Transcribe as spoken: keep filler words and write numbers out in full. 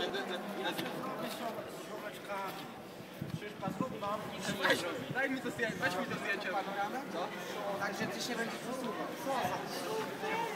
Daj mi to zdjęcie, weź mi to zdjęcie. Także ty się będziesz posuwał.